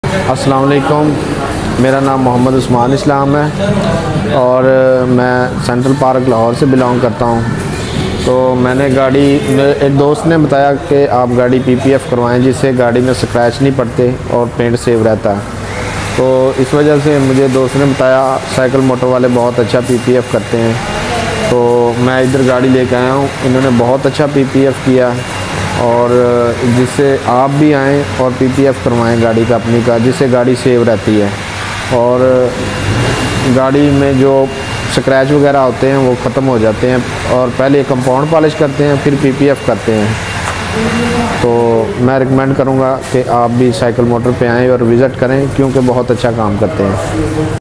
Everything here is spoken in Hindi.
अस्सलाम वालेकुम। मेरा नाम मोहम्मद उस्मान इस्लाम है और मैं सेंट्रल पार्क लाहौर से बिलोंग करता हूँ। तो मैंने गाड़ी, एक दोस्त ने बताया कि आप गाड़ी पीपीएफ करवाएं जिससे गाड़ी में स्क्रैच नहीं पड़ते और पेंट सेव रहता है। तो इस वजह से मुझे दोस्त ने बताया साइकिल मोटर वाले बहुत अच्छा पीपीएफ करते हैं। तो मैं इधर गाड़ी लेकर आया हूँ, इन्होंने बहुत अच्छा पीपीएफ किया और जिससे आप भी आएँ और पीपीएफ करवाएं गाड़ी का अपनी का, जिससे गाड़ी सेव रहती है और गाड़ी में जो स्क्रैच वगैरह होते हैं वो ख़त्म हो जाते हैं। और पहले कंपाउंड पॉलिश करते हैं फिर पीपीएफ करते हैं। तो मैं रिकमेंड करूँगा कि आप भी साइकिल मोटर पे आएँ और विज़िट करें, क्योंकि बहुत अच्छा काम करते हैं।